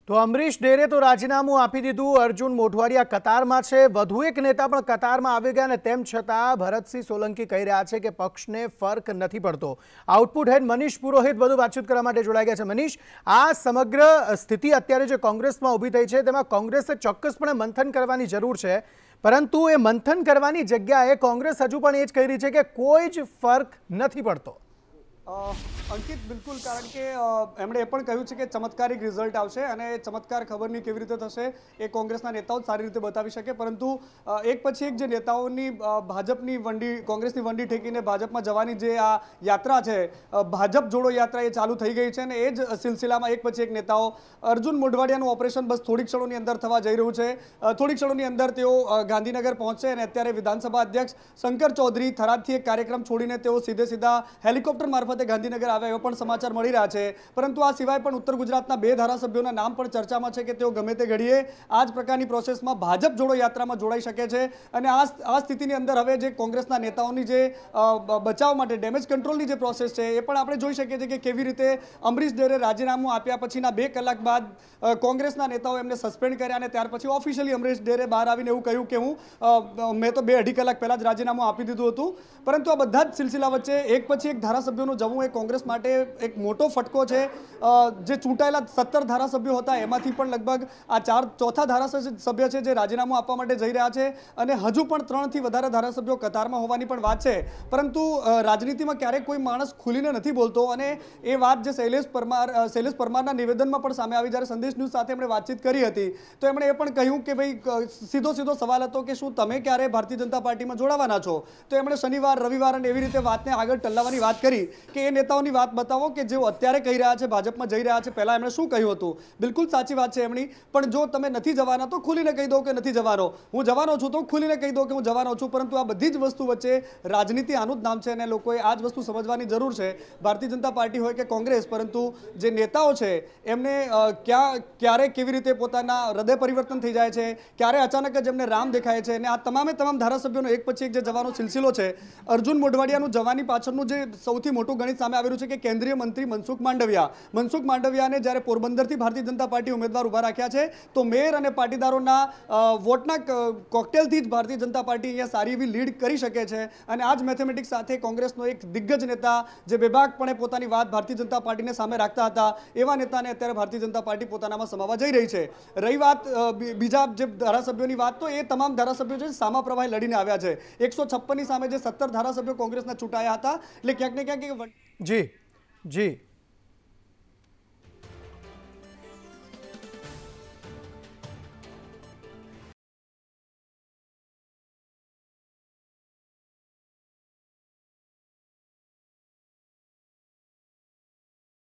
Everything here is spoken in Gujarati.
તો અમરીશ ડેરે તો રાજીનામું આપી દીધું। અર્જુન મોઢવાડિયા કતારમાં છે, વધુ એક નેતા પણ કતારમાં આવી ગયા અને તેમ છતાં ભરતસિંહ સોલંકી કહી રહ્યા છે કે પક્ષને ફરક નથી પડતો। આઉટપુટ હેડ મનીષ પુરોહિત વધુ વાતચીત કરવા માટે જોડાઈ ગયા છે। મનીષ, આ સમગ્ર સ્થિતિ અત્યારે જે કોંગ્રેસમાં ઊભી થઈ છે તેમાં કોંગ્રેસે ચોક્કસપણે મંથન કરવાની જરૂર છે, પરંતુ એ મંથન કરવાની જગ્યાએ કોંગ્રેસ હજુ પણ એ જ કહી રહી છે કે કોઈ જ ફરક નથી પડતો। અંકિત, બિલકુલ, કારણ કે એમણે એ પણ કહ્યું છે કે ચમત્કારિક રિઝલ્ટ આવશે અને ચમત્કાર ખબર નહીં કેવી રીતે થશે એ કોંગ્રેસના નેતાઓ સારી રીતે બતાવી શકે, પરંતુ એક પછી એક જે નેતાઓની ભાજપની વંડી, કોંગ્રેસની વંડી ઠેકીને ભાજપમાં જવાની જે આ યાત્રા છે, ભાજપ જોડો યાત્રા, એ ચાલુ થઈ ગઈ છે અને એ જ સિલસિલામાં એક પછી એક નેતાઓ, અર્જુન મોઢવાડિયાનું ઓપરેશન બસ થોડીક ક્ષણોની અંદર થવા જઈ રહ્યું છે। થોડીક ક્ષણોની અંદર તેઓ ગાંધીનગર પહોંચશે અને અત્યારે વિધાનસભા અધ્યક્ષ શંકર ચૌધરી થરાદથી એક કાર્યક્રમ છોડીને તેઓ સીધા હેલિકોપ્ટર મારફતે ગાંધીનગર આવ્યા એવા પણ સમાચાર મળી રહ્યા છે। પરંતુ આ સિવાય પણ ઉત્તર ગુજરાતના 2 ધારાસભ્યોના નામ પણ ચર્ચામાં છે કે તેઓ ગમે તે ઘડીએ આ જ પ્રકારની પ્રોસેસમાં ભાજપ જોડો યાત્રામાં જોડાઈ શકે છે અને આ સ્થિતિની અંદર હવે જે કોંગ્રેસના નેતાઓની જે બચાવ માટે ડેમેજ કંટ્રોલની જે પ્રોસેસ છે એ પણ આપણે જોઈ શકીએ છીએ કે કેવી રીતે અમરીશ ડેરે રાજીનામું આપ્યા પછીના 2 કલાક બાદ કોંગ્રેસના નેતાઓ એમને સસ્પેન્ડ કર્યા અને ત્યાર પછી ઓફિશિયલી અમરીશ ડેરે બહાર આવીને એવું કહ્યું કે મેં તો 2-2.5 કલાક પહેલા જ રાજીનામું આપી દીધું હતું। પરંતુ આ બધા જ સિલસિલા વચ્ચે એક પછી એક ધારાસભ્યોનું જવું એ કોંગ્રેસ માટે એક મોટો ફટકો છે। જે ચૂંટાયેલા 17 ધારાસભ્યો હતા એમાંથી પણ લગભગ આ ચોથા ધારાસભ્ય છે જે રાજીનામું આપવા માટે જઈ રહ્યા છે અને હજુ પણ 3 થી વધારે ધારાસભ્યો કતારમાં હોવાની પણ વાત છે। પરંતુ રાજનીતિમાં ક્યારેક કોઈ માણસ ખુલીને નથી બોલતો અને એ વાત જે શૈલેષ પરમારના નિવેદનમાં પણ સામે આવી। જ્યારે સંદેશ ન્યૂઝ સાથે એમણે વાતચીત કરી હતી તો એમણે એ પણ કહ્યું કે ભાઈ સીધો સવાલ હતો કે શું તમે ક્યારે ભારતીય જનતા પાર્ટીમાં જોડાવાના છો, તો એમણે શનિવાર રવિવાર અને એવી રીતે વાતને આગળ ટલ્લાવવાની વાત કરી કે એ નેતાઓની વાત બતાવો કે જેઓ અત્યારે કહી રહ્યા છે ભાજપમાં જઈ રહ્યા છે, પહેલા એમણે શું કહ્યું હતું। બિલકુલ સાચી વાત છે એમની, પણ જો તમે નથી જવાના તો ખુલીને કહી દો કે નથી જવાનો, હું જવાનો છું તો ખુલીને કહી દો કે હું જવાનો છું। પરંતુ આ બધી જ વસ્તુ વચ્ચે રાજનીતિ આનું જ નામ છે અને લોકોએ આ જ વસ્તુ સમજવાની જરૂર છે, ભારતીય જનતા પાર્ટી હોય કે કોંગ્રેસ। પરંતુ જે નેતાઓ છે એમને ક્યારે કેવી રીતે પોતાના હૃદય પરિવર્તન થઈ જાય છે, ક્યારે અચાનક જ એમને રામ દેખાય છે અને આ તમામ ધારાસભ્યોનો એક પછી એક જે જવાનો સિલસિલો છે, અર્જુન મોઢવાડિયાનું જવાની પાછળનું જે સૌથી મોટું ગણિત સામે આવી રહ્યું છે કે કેન્દ્રીય મંત્રી મનસુખ માંડવિયાને જ્યારે પોરબંદરથી ભારતીય જનતા પાર્ટી ઉમેદવાર ઉભા રાખ્યા છે તો મેયર અને પાટીદારોના વોટના કોકટેલથી જ ભારતીય જનતા પાર્ટી અહીંયા સારી એવી લીડ કરી શકે છે અને આ જ મેથેમેટિક્સ સાથે કોંગ્રેસનો એક દિગ્ગજ નેતા જે બેબાકપણે પોતાની વાત ભારતીય જનતા પાર્ટીને સામે રાખતા હતા એવા નેતાને અત્યારે ભારતીય જનતા પાર્ટી પોતાનામાં સમાવવા જઈ રહી છે। રહી વાત બીજા જે ધારાસભ્યોની વાત, તો એ તમામ ધારાસભ્યો છે સામા પ્રવાહે લડીને આવ્યા છે। 156ની સામે જે 17 ધારાસભ્યો કોંગ્રેસના ચૂંટાયા હતા, એટલે ક્યાંક ને ક્યાંક જી